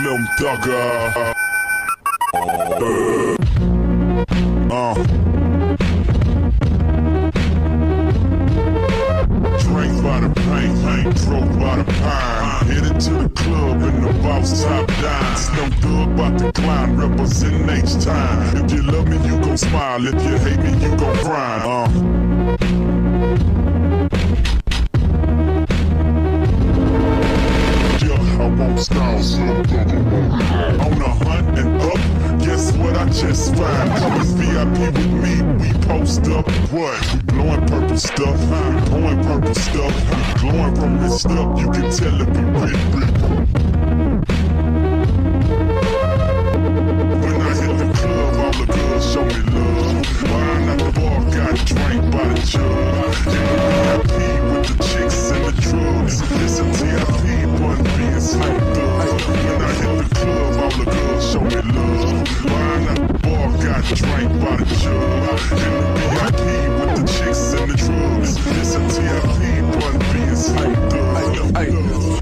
Slim Thugger. Drink by the paint, drove by the pine. Headed to the club in the boss top down. Slim Thug about to climb, representing H-Time. If you love me, you gon' smile. If you hate me, you gon' grind. I won't style, Slim Thugger won't. On a hunt and up, guess what I just found? Come as VIP with me, we post up. What? We blowing purple stuff, we pouring purple stuff. We glowing from this stuff, you can tell if we rich. When I hit the club, all the girls show me love. Wine at the bar, got drank by the jug. In the VIP with the chicks and the drugs. It's a TIP, one being Slim Thug. When I hit the club, all the girls show me love. Wine at the bar, got drank by the jug. In the VIP with the chicks and the drugs. It's a TIP, one being Slim Thug.